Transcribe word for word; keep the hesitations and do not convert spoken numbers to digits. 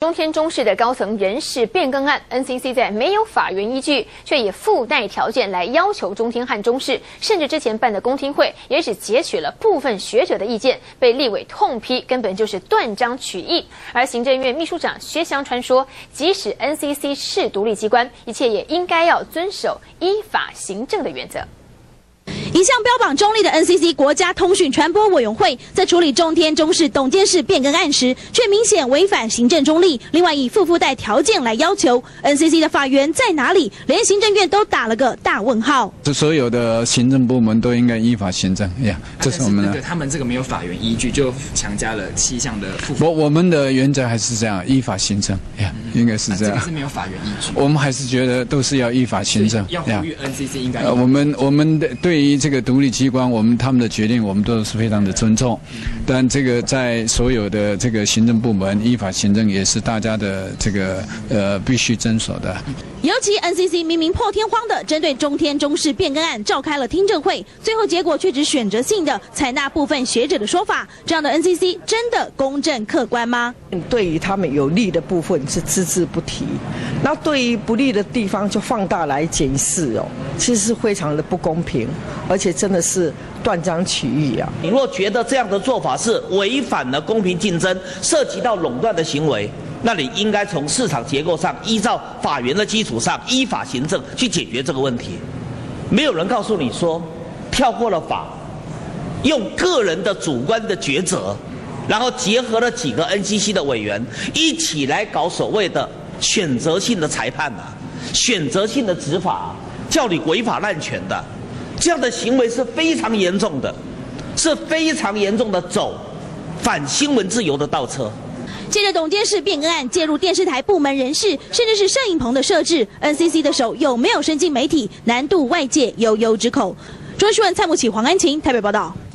中天中视的高层人事变更案 ，N C C 在没有法源依据，却以附带条件来要求中天和中视，甚至之前办的公听会也只截取了部分学者的意见，被立委痛批根本就是断章取义。而行政院秘书长薛湘川说，即使 N C C 是独立机关，一切也应该要遵守依法行政的原则。 一向标榜中立的 N C C 国家通讯传播委员会，在处理中天中视董监事变更案时，却明显违反行政中立。另外，以附附带条件来要求 N C C 的法源在哪里？连行政院都打了个大问号。 这所有的行政部门都应该依法行政呀，这是我们的。 对他们这个没有法源依据，就强加了七项的附。 我我们的原则还是这样，依法行政呀，应该是这样。 这个是没有法源依据。 我们还是觉得都是要依法行政。 要呼吁 N C C 应该。 呃，我们我们的对于这个独立机关，我们他们的决定，我们都是非常的尊重。但这个在所有的这个行政部门依法行政，也是大家的这个呃必须遵守的。 尤其 N C C 明明破天荒的针对中天中视变更案召开了听证会，最后结果却只选择性的采纳部分学者的说法，这样的 N C C 真的公正客观吗？ 对于他们有利的部分是只字不提，那对于不利的地方就放大来检视哦，其实是非常的不公平，而且真的是断章取义啊！ 你若觉得这样的做法是违反了公平竞争，涉及到垄断的行为，那你应该从市场结构上，依照法源的基础上，依法行政去解决这个问题。没有人告诉你说，跳过了法，用个人的主观的抉择，然后结合了几个 N C C 的委员一起来搞所谓的选择性的裁判啊，选择性的执法，叫你违法滥权的。这样的行为是非常严重的，是非常严重的走反新闻自由的倒车。 借着董监事变更案介入电视台部门人事，甚至是摄影棚的设置 ，N C C 的手有没有伸进媒体，难度外界悠悠之口。中视新闻蔡慕启、黄安晴台北报道。